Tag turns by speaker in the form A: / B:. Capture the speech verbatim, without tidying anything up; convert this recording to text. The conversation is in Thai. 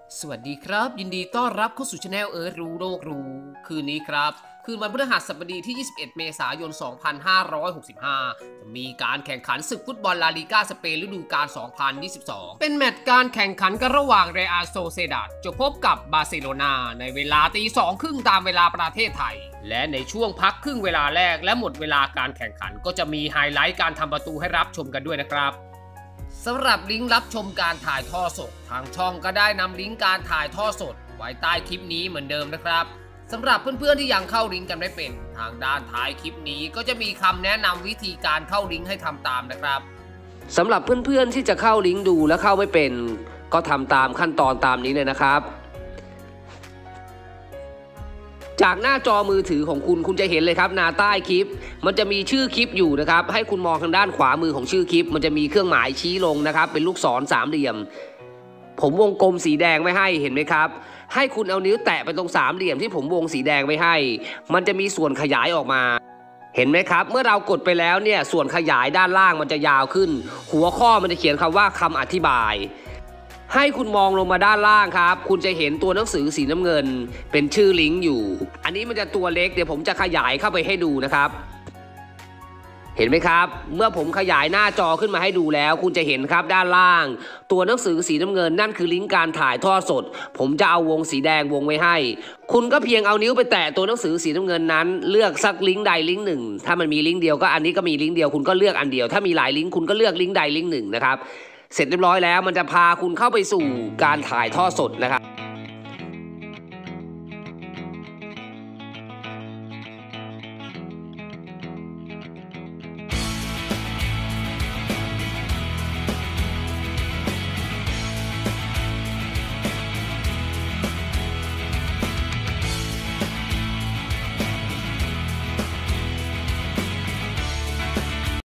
A: สวัสดีครับยินดีต้อนรับเข้าสู่ช anel เอิร์ธรู้โลกรู้คืนนี้ครับคืนวันพฤหัสบดีที่ยี่สิบเอ็ดเมษายนสองพันห้าร้อยหกสิบห้าจะมีการแข่งขันศึกฟุตบอลลาลีกาสเปนฤดูกาลสองพันยี่สิบสองเป็นแมตช์การแข่งขันกันระหว่างเรอัลโซเซดัดจะพบกับบาร์เซโลนาในเวลาตีสองครึ่งตามเวลาประเทศไทยและในช่วงพักครึ่งเวลาแรกและหมดเวลาการแข่งขันก็จะมีไฮไลท์การทำประตูให้รับชมกันด้วยนะครับสำหรับลิงก์รับชมการถ่ายทอดสดทางช่องก็ได้นำลิงก์การถ่ายทอดสดไว้ใต้คลิปนี้เหมือนเดิมนะครับสำหรับเพื่อนๆที่ยังเข้าลิงก์กันไม่เป็นทางด้านท้ายคลิปนี้ก็จะมีคำแนะนำวิธีการเข้าลิงก์ให้ทำตามนะครับสำหรับเพื่อนๆที่จะเข้าลิงก์ดูและเข้าไม่เป็นก็ทำตามขั้นตอนตามนี้เลยนะครับจากหน้าจอมือถือของคุณคุณจะเห็นเลยครับหน้าใต้คลิปมันจะมีชื่อคลิปอยู่นะครับให้คุณมองทางด้านขวามือของชื่อคลิปมันจะมีเครื่องหมายชี้ลงนะครับเป็นลูกศรสามเหลี่ยมผมวงกลมสีแดงไว้ให้เห็นไหมครับให้คุณเอานิ้วแตะไปตรงสามเหลี่ยมที่ผมวงสีแดงไว้ให้มันจะมีส่วนขยายออกมาเห็นไหมครับเมื่อเรากดไปแล้วเนี่ยส่วนขยายด้านล่างมันจะยาวขึ้นหัวข้อมันจะเขียนคำว่าคำอธิบายให้คุณมองลงมาด้านล่างครับคุณจะเห็นตัวหนังสือสีน้ำเงินเป็นชื่อลิงก์อยู่อันนี้มันจะตัวเล็กเดี๋ยวผมจะขยายเข้าไปให้ดูนะครับเห็นไหมครับเมื่อผมขยายหน้าจอขึ้นมาให้ดูแล้วคุณจะเห็นครับด้านล่างตัวหนังสือสีน้ำเงินนั่นคือลิงก์การถ่ายทอดสดผมจะเอาวงสีแดงวงไว้ให้คุณก็เพียงเอานิ้วไปแตะตัวหนังสือสีน้ำเงินนั้นเลือกสักลิงก์ใดลิงก์หนึ่งถ้ามันมีลิงก์เดียวก็อันนี้ก็มีลิงก์เดียวคุณก็เลือกอันเดียวถ้ามีหลายลิงก์คุณก็เลือกลิงก์ใดลิงก์หนึ่งนะครับเสร็จเรียบร้อยแล้วมันจะพาคุณเข้าไปสู่การถ่ายทอดสดนะครับ